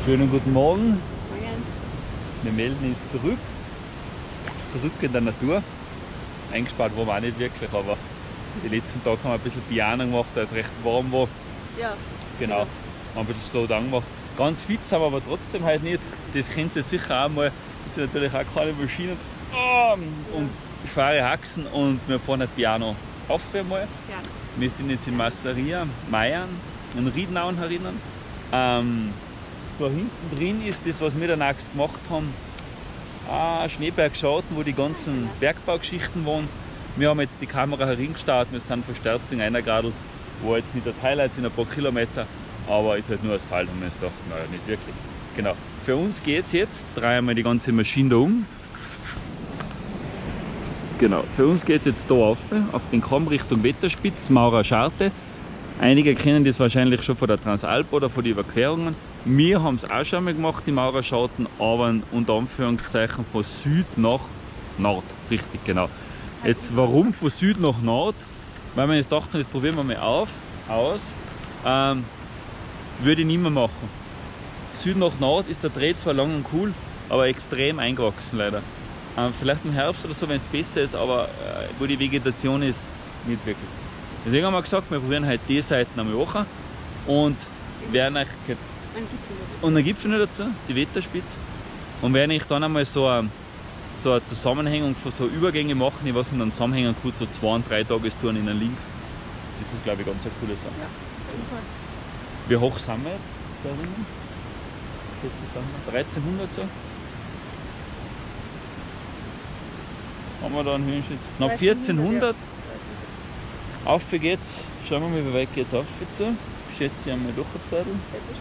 Schönen guten Morgen. Morgen. Wir melden uns zurück in der Natur. Eingespannt waren wir auch nicht wirklich, aber die letzten Tage haben wir ein bisschen Piano gemacht, da es recht warm war. Ja. Genau, haben ein bisschen Slowdown gemacht. Ganz fit sind wir aber trotzdem halt nicht. Das kennt ihr sicher auch mal. Das sind natürlich auch keine Maschinen und schwere Haxen und wir fahren ein Piano auf einmal. Ja. Wir sind jetzt in Masseria, Meiern, in Riedenau herinnen. Da hinten drin ist das, was wir danach gemacht haben, Schneebergschatten, wo die ganzen Bergbaugeschichten waren. Wir haben jetzt die Kamera hereingestartet, wir sind verstärkt in einer Gradl, wo jetzt nicht das Highlight sind, ein paar Kilometer, aber ist halt nur Asphalt, haben wir uns gedacht, naja, nicht wirklich. Genau. Für uns geht es jetzt, drehen wir die ganze Maschine da um. Genau, für uns geht es jetzt hier auf den Kamm Richtung Wetterspitz, Maurer Scharte. Einige kennen das wahrscheinlich schon von der Transalp oder von den Überquerungen. Wir haben es auch schon mal gemacht, die Maurerscharten, aber unter Anführungszeichen von Süd nach Nord. Richtig, genau. Jetzt warum von Süd nach Nord? Weil wir jetzt dachten, das probieren wir mal aus. Würde ich nicht mehr machen. Süd nach Nord ist der Dreh zwar lang und cool, aber extrem eingewachsen leider. Vielleicht im Herbst oder so, wenn es besser ist, aber wo die Vegetation ist, nicht wirklich. Deswegen haben wir gesagt, wir probieren halt die Seiten einmal machen und werden euch und einen Gipfel noch dazu, die Wetterspitze, und werden ich dann einmal so eine Zusammenhängung von so Übergänge machen, die was man dann zusammenhängen kann, so 2 und 3 Tagestouren in einen Link. Das ist, glaube ich, ganz eine coole Sache. Ja, auf jeden Fall. Wie hoch sind wir jetzt da drinnen? Jetzt sind wir 1300 so. Haben wir da einen Höhenschnitt? Knapp 1400. Ja. Auf geht's. Schauen wir mal, wie weit geht's auf zu. Schätze ich einmal durch eine Zeit.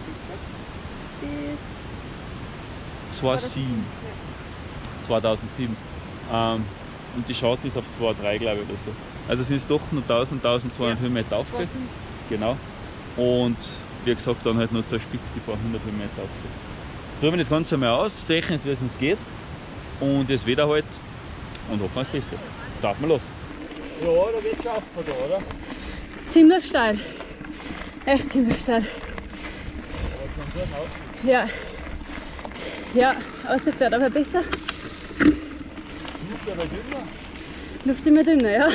Bis 2007. Ja. 2007. Und die Scharte ist auf 2,3, glaube ich, oder so. Also sind es doch noch 1200 Höhenmeter auf. Genau. Und wie gesagt, dann halt noch zur Spitze die paar 100 Höhenmeter auf. Probieren wir das Ganze einmal aus, sehen jetzt, wie es uns geht. Und das Wetter halt. Und hoffen wir das Beste. Starten wir los. Ja, da geht's schon auf, oder? Ziemlich steil. Echt ziemlich steil. Aber schon gut aus. Ja. Ja, Aussicht wird aber besser. Luft aber dünner. Luft immer dünner, ja.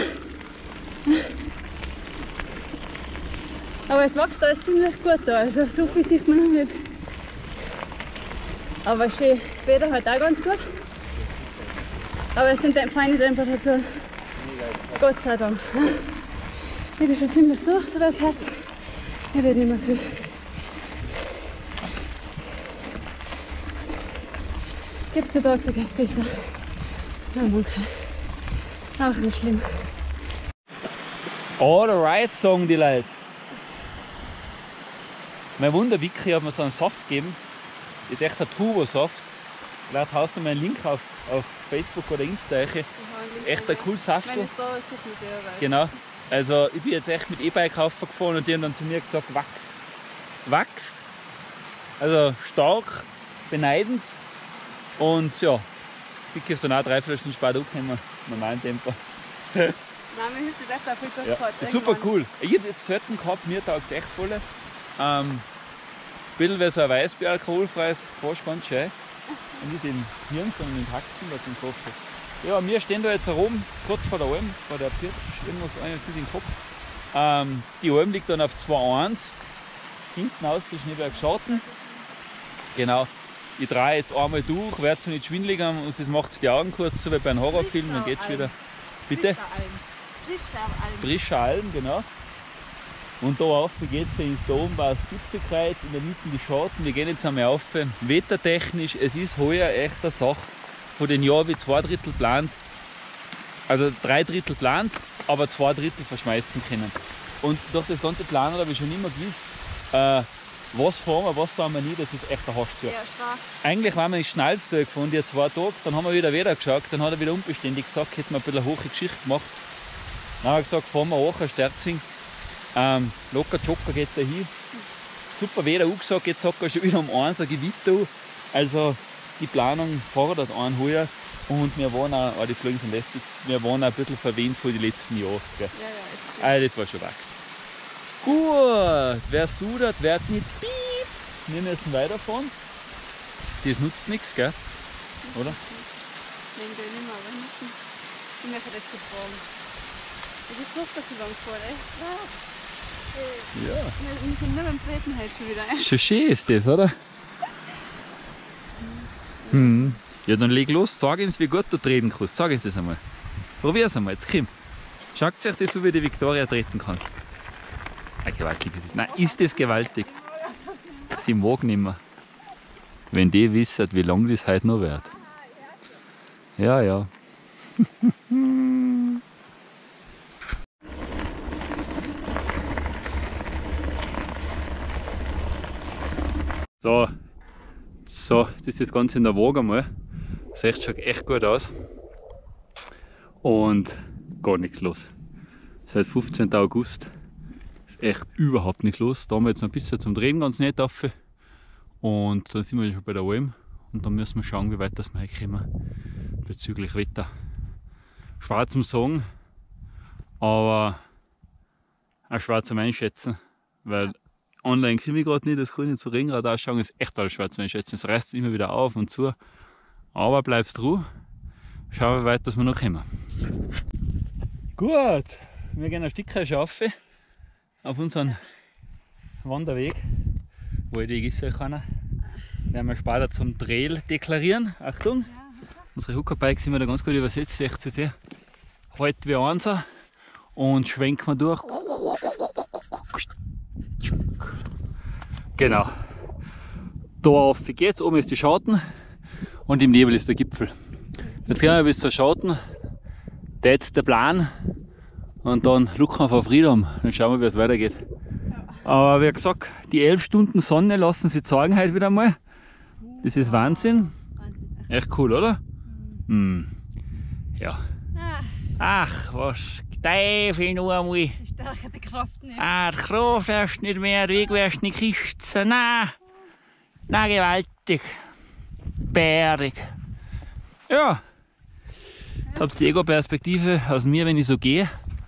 Aber es wächst alles ziemlich gut da, also so viel sieht man noch nicht. Aber schön, das Wetter halt auch ganz gut. Aber es sind feine Temperaturen. Gott sei Dank. Ich bin schon ziemlich durch, so das Herz. Ich rede nicht mehr viel. Gibt es einen Tag, da geht es besser. Ja, danke. Auch nicht schlimm. Alright, sagen die Leute. Mein Wunder, Vicky hat mir so einen Saft gegeben. Das ist echt ein Turbo-Saft. Vielleicht haust du mir einen Link auf Facebook oder Insta. Echt ein cooles Saft. Genau. Also ich bin jetzt echt mit E-Bike raufgefahren und die haben dann zu mir gesagt, Wachs. Also stark, beneidend. Und ja, Vicky ist dann auch 3 Stunden später angekommen, im normalen Tempo. Nein, mir hilft das echt auch viel ja, super cool. Ich habe jetzt selten gehabt, mir taugt es echt voll. Ein bisschen wie so ein Weißbier, alkoholfreies, fast ganz schön. Und nicht den Hirn, sondern den Haxen, was im Kopf ist. Ja, wir stehen da jetzt herum, kurz vor der Alm, vor der Pirsch, irgendwas ein im Kopf. Die Alm liegt dann auf 2,1. Hinten aus die Schneebergschatten. Genau. Ich drehe jetzt einmal durch, werde es nicht schwindelig und das macht die Augen kurz, so wie bei einem Horrorfilm, dann geht's wieder. Bitte? Frischer Alm, genau. Und da rauf geht es ins Dombau, das Gipfelkreuz, in der Mitte die Schatten. Wir gehen jetzt einmal rauf. Wettertechnisch, es ist heuer echt eine Sache. Von den Jahren wie 2/3 geplant, also 3/3 geplant, aber 2/3 verschmeißen können. Und durch das ganze Planen habe ich schon immer gewusst, was fahren wir nie, das ist echt ein Haschzug. Ja, eigentlich waren wir in Schnalstal gefahren, die 2 Tage, dann haben wir wieder geschaut, dann hat er wieder unbeständig gesagt, hätten wir ein bisschen eine hohe Geschichte gemacht. Dann habe ich gesagt, fahren wir auch ein Sterzing. Locker Jocker geht da hin. Super Wetter angesagt, jetzt sagt er schon wieder um 1 ein Gewitter. Also die Planung fordert einen heuer und wir waren auch, die Flüge sind lästig, wir waren auch ein bisschen verwöhnt von den letzten Jahren. Gell? Ja, ist schön. Also das war schon wachsen. Gut, wer sudert, wird nicht piep. Wir müssen weiterfahren. das nutzt nichts, gell? Oder? Nein, gar nicht mehr, aber ich möchte jetzt so fragen. Es ist doch, dass ich lang fahre, echt? Ja. Wir sind nur beim Treten heute schon wieder. Schon schön ist das, oder? Hm. Ja, dann leg los, sag uns, wie gut du treten kannst. Sag uns das einmal. Probier's einmal, jetzt komm. Schaut euch das so, wie die Viktoria treten kann. Gewaltig ist es. Nein, ist das gewaltig. Sie mag nicht mehr. Wenn die wissen, wie lange das heute noch wird. Ja, ja. So, das ist das Ganze in der Waage einmal. Das schaut echt gut aus. Und gar nichts los. Seit 15. August ist echt überhaupt nichts los. Da haben wir jetzt noch ein bisschen zum Drehen ganz nett auf. Und dann sind wir schon bei der Alm. Und dann müssen wir schauen, wie weit wir kommen bezüglich Wetter. Schwer zum Sagen, aber auch schwer zum Einschätzen, weil online kriege ich gerade nicht, das kann ich nicht so Regenrad ausschauen, ist echt alles schwer zu einschätzen. Es reißt immer wieder auf und zu, aber bleibst ruhig, schauen, wie weit wir noch kommen. Gut, wir gehen ein Stückchen schaffen auf unseren Wanderweg, wo ich die Gisse kann. Werden wir später zum Trail deklarieren. Achtung! Unsere Hookerbikes sind wir da ganz gut übersetzt, seht ihr sehr. Halt wie einser und schwenken wir durch. Genau. Da auf geht's, oben ist die Schatten und im Nebel ist der Gipfel. Jetzt gehen wir bis zur Schatten, das ist der Plan und dann schauen wir auf Riedam, dann schauen wir, wie es weitergeht. Aber wie gesagt, die 11 Stunden Sonne lassen sich zeigen heute wieder mal. Das ist Wahnsinn. Echt cool, oder? Ja. Ach, was Teufel nur einmal. Ich stärke die Kraft nicht. Die Kraft hast nicht mehr, der Weg wirst nicht kisten. Nein, gewaltig. Bärig. Ja. Jetzt habt ihr die Ego-Perspektive aus mir, wenn ich so gehe.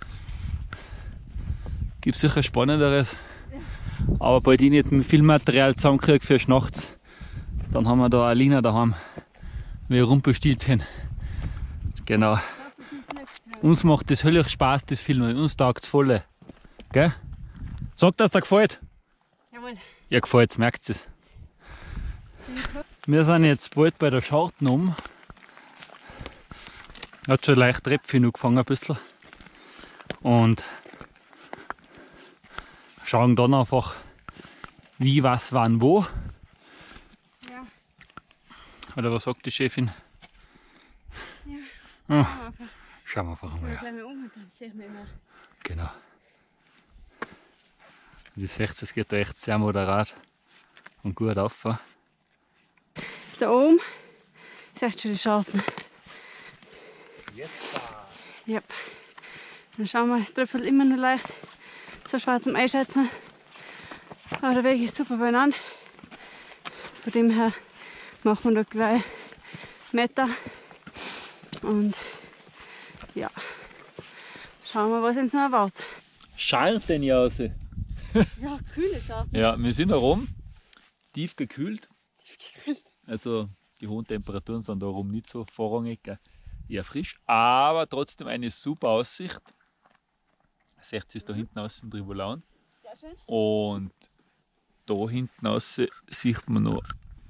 Gibt sicher Spannenderes. Aber bald ich nicht viel Material zusammenkriege für nachts, dann haben wir da Alina daheim. Wir Rumpelstilzchen. Genau. Uns macht das höllisch Spaß, das Filmen. Uns taugt es voll. Gell? Sag, dass dir gefällt. Jawohl. Ja, gefällt, merkt es. Wir sind jetzt bald bei der Scharten um. Hat schon leicht Treppchen angefangen ein bisschen. Und schauen dann einfach, wie, was, wann, wo. Ja. Oder was sagt die Chefin? Ja. Oh. Schauen wir einfach mal. Ich gleich mal um und dann sehe ich mich immer. Genau. Die 60 geht da echt sehr moderat und gut auf. Da oben ist echt schon die Schatten. Jetzt da. Yep. Dann schauen wir, es tröpfelt immer nur leicht. So schwer zum Einschätzen. Aber der Weg ist super beieinander. Von dem her machen wir da gleich Meter. Und ja, schauen wir, was uns noch erwartet. Schartenjause. Ja, kühle Schatten. Ja, wir sind da oben, tief gekühlt. Also die hohen Temperaturen sind da oben nicht so vorrangig, eher frisch, aber trotzdem eine super Aussicht. Seht ihr es da hinten außen drüber lauen. Sehr schön. Und da hinten außen sieht man noch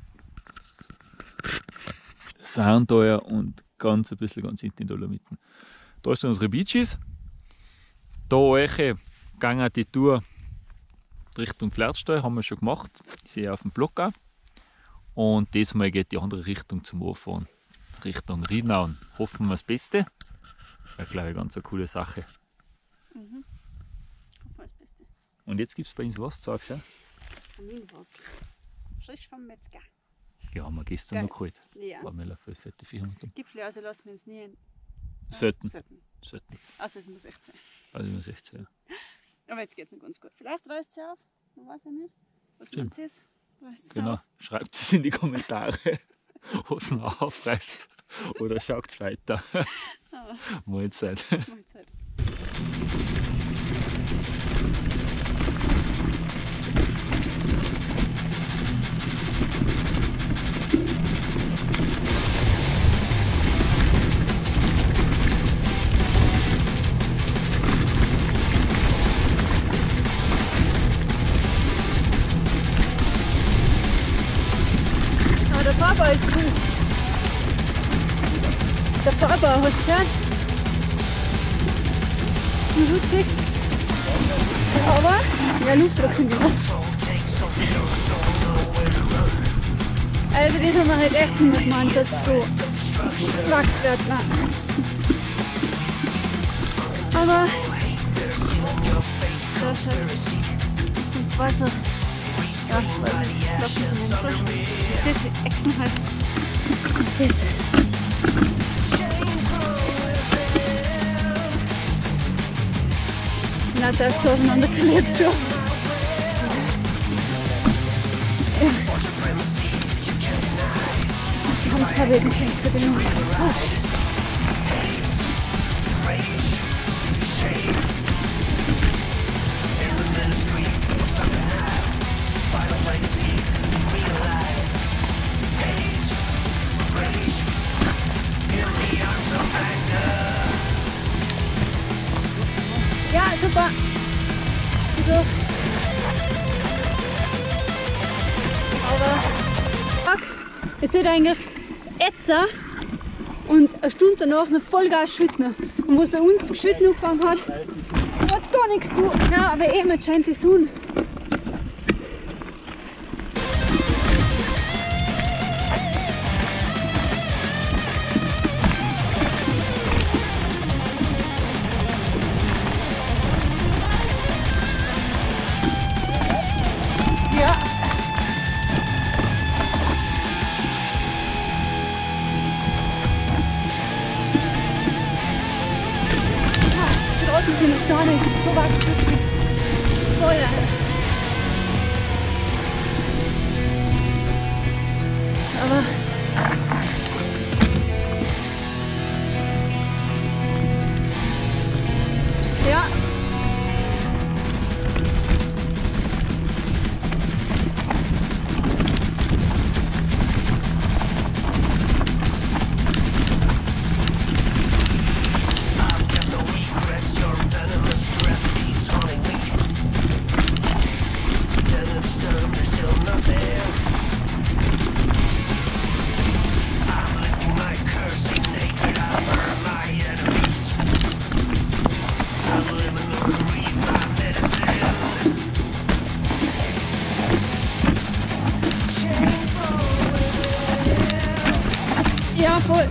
Sandeuer und ganz ein bisschen ganz hinten in den Dolomiten. Da sind unsere Beaches. Da euch gehen die Tour Richtung Flertstall, haben wir schon gemacht. Ich sehe auf dem Blog auch. Und diesmal geht die andere Richtung zum Anfahren, Richtung Rienauen. Hoffen wir das Beste. Wäre, glaube ich, ganz eine coole Sache. Mhm. Hoffen wir das Beste. Und jetzt gibt es bei uns was, sagst du? Kaminwurzel. Frisch vom Metzger. Ja, haben wir gestern Geil. noch geholt. Ja. War mir für fette 400. Gipfel also lassen wir uns nie in. Sollten. Sollten. Also es muss echt sein. Also ich muss echt sagen. Aber jetzt geht es noch ganz gut. Vielleicht reißt es auf. Man weiß ja nicht. Was Stimmt. man ist. Reißt es Genau. auf. Schreibt es in die Kommentare, was noch aufreißt. Oder schaut weiter. Aber Mahlzeit. Mahlzeit. Fahrbau ist cool. Der Fahrbau, hast du gehört? Wie rutschig. Aber, ja, Luftdruck sind die noch. Also das haben wir halt echt nicht gemeint, dass es so schwach wird. Nein. Aber das ist halt ins Wasser. Ja, lass mich nicht durch. Das ist die Echsen halt. Jetzt. Na, da ist so auseinander gelebt schon. Ich habe ein paar Wegen für den Mund. Ja, super. So. Aber es wird eigentlich ätzer und eine Stunde danach noch Vollgas schütten. Und was bei uns das Geschütten angefangen hat, hat gar nichts zu tun. Nein, aber eben, jetzt scheint die Sonne. Ja. Draußen sind die Steine, so weit rutschig. Voll. Aber ja. Ja, voll.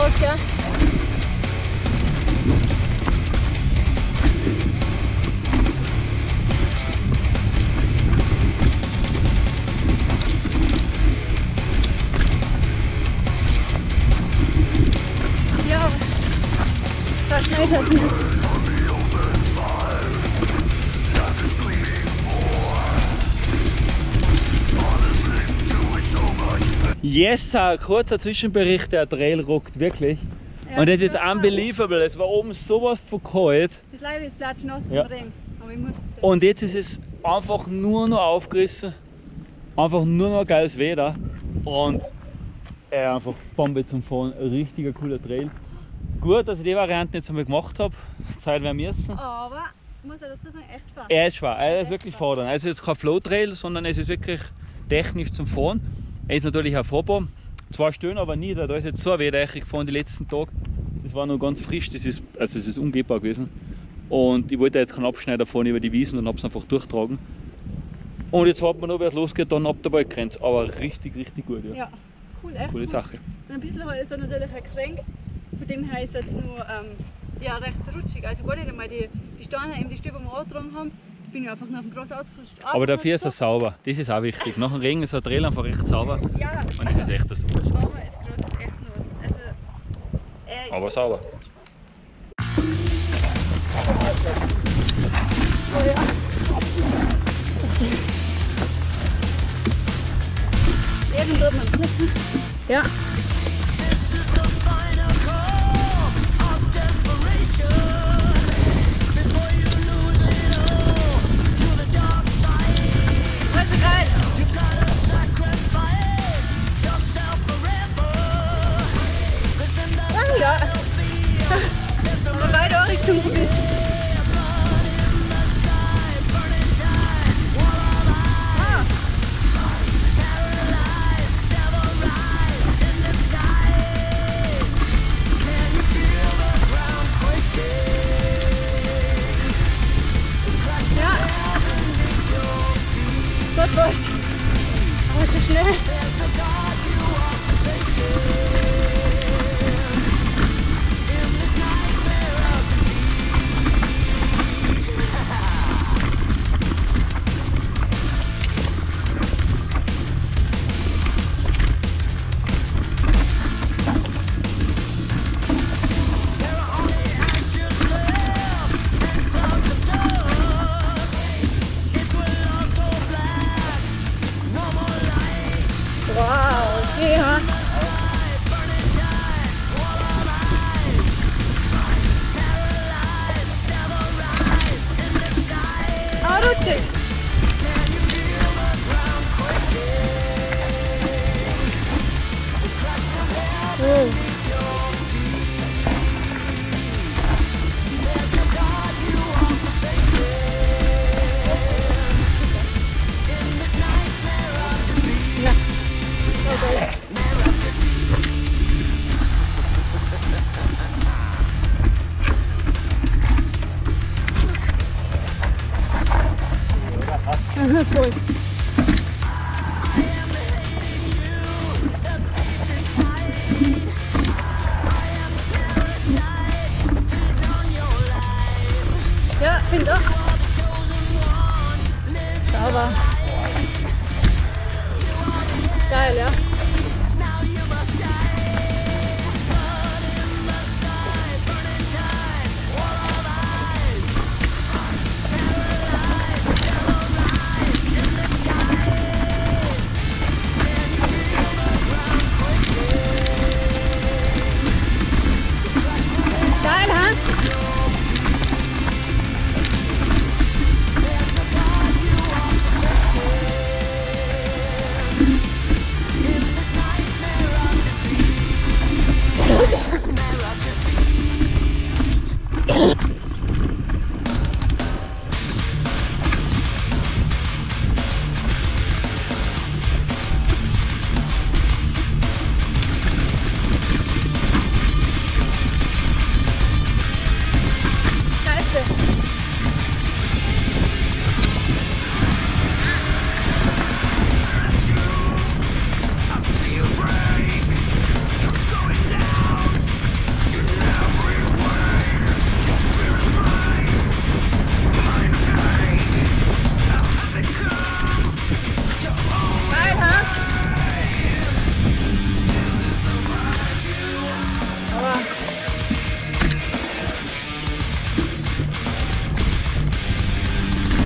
Tag, gell? Ja, das schnell schaffen. Yes, ein kurzer Zwischenbericht, der Trail rockt wirklich. Ja, Und es ist total. unbelievable, es war oben sowas von kalt. Das Leib ist platschnass vom Ja. Regen, aber ich muss es Und jetzt ist es einfach nur noch aufgerissen. Einfach nur noch geiles Wetter. Und einfach Bombe zum Fahren. Ein richtiger cooler Trail. Gut, dass ich die Variante jetzt einmal gemacht habe. Zeit werden müssen. Aber, ich muss ja dazu sagen, echt spannend. Er ist schwer, er ist wirklich fordernd. Also jetzt kein Flow-Trail, sondern es ist wirklich technisch zum Fahren. Er ist natürlich auch fahrbar. 2 Stunden aber nie, da ist jetzt so ein Wetter gefahren die letzten Tage. Das war noch ganz frisch, das ist ungehbar gewesen. Und ich wollte jetzt keinen Abschneider fahren über die Wiesen und habe es einfach durchtragen. Und jetzt warten wir noch, wer es losgeht, dann ab der Waldgrenze. Aber richtig, richtig gut. Ja. Ja, cool, echt Coole cool. Sache. Und ein bisschen ist er natürlich ein Kränk. Von dem her ist es jetzt nur ja, recht rutschig. Also gar nicht einmal die Steine, die Stübe, die wir angetragen haben, bin ich einfach nur auf dem Gras ausgerutscht. Aber dafür ist er sauber. Das ist auch wichtig. Nach dem Regen ist der Trail einfach recht sauber. Ja, Und das ist echt so. aber das Gras ist echt los. Also, Aber sauber. oh ja. Eben dort noch ein Ja. Also geil. Ah, ja. Aber weiter Richtung Gebiet. Ah.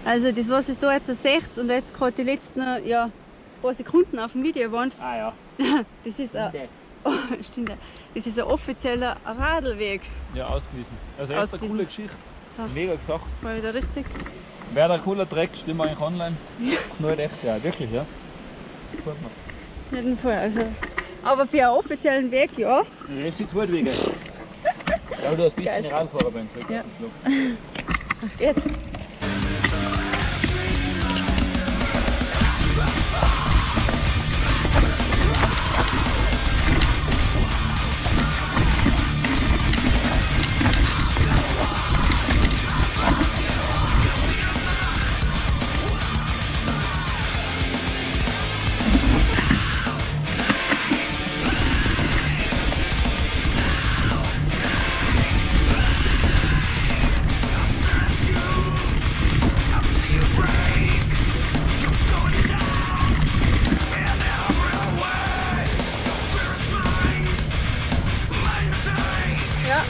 Also das, was ich da jetzt seht und jetzt gerade die letzten ja, paar Sekunden auf dem Video waren, Ah ja. das ist ein, oh, stimmt, das ist ein offizieller Radlweg. Ja, ausgewiesen. Also echt eine coole Geschichte. So, Mega gesagt. war wieder richtig. Wäre ein cooler Dreck, stimmt eigentlich online. Knallt echt, ja, wirklich, ja. Gefällt mir. Auf jeden Fall. Also, aber für einen offiziellen Weg, ja. Das sind Wege. Aber du hast ein bisschen Geil. Radfahrer beim Zweck. Ja. Jetzt. Ja.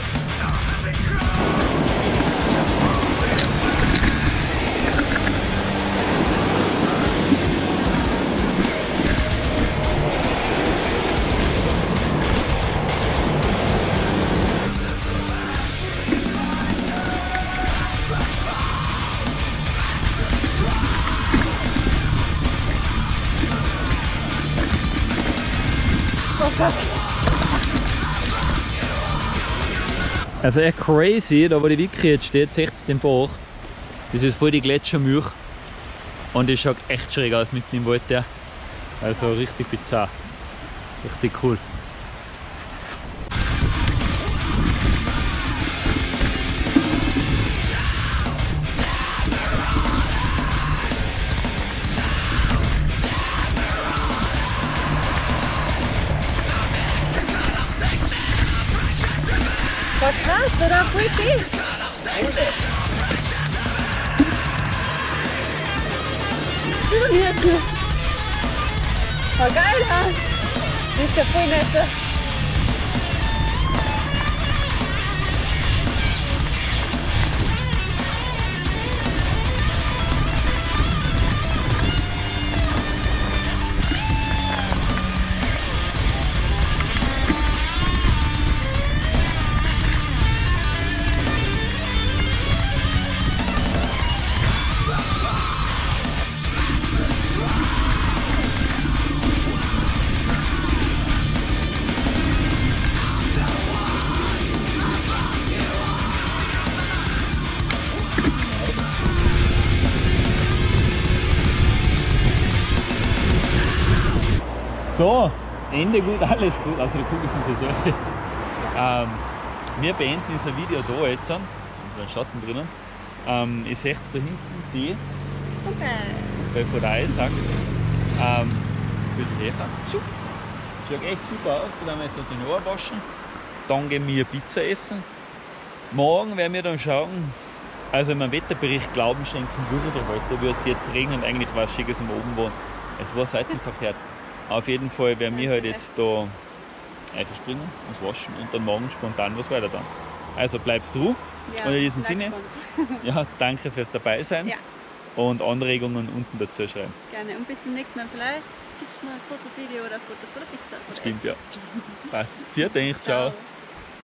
Also echt crazy, da wo die Wicke jetzt steht, seht ihr den Bach. Das ist voll die Gletschermilch. Und es schaut echt schräg aus mitten im Wald. Ja. Also richtig bizarr. Richtig cool. War krass, oder? Voll viel. War geil, ha? Das ist ja voll nett. So, Ende gut, alles gut. Also die Kugel sind jetzt wir beenden unser Video da jetzt an. Da ist Schatten drinnen. Ihr seht da hinten die, bei von der Isaac. Ein bisschen näher. Schaut echt super aus. Da werden wir jetzt noch die Haare waschen. Dann gehen wir Pizza essen. Morgen werden wir dann schauen. Also wenn wir einen Wetterbericht Glauben schenken würde, heute würde es jetzt regnen. Eigentlich war es schick, als wir oben waren. Es war seitenverkehrt. Auf jeden Fall werden wir halt jetzt da einspringen, uns waschen und dann morgen spontan was weiter dann. Also bleibst du. Ja, und in diesem Sinne, spannend. ja, danke fürs Dabeisein Ja. und Anregungen unten dazu schreiben. Gerne. Und bis zum nächsten Mal. Vielleicht gibt es noch ein kurzes Video oder ein Foto von der Pizza. Stimmt, ja. Passt. Vielen Dank, ciao. Ciao.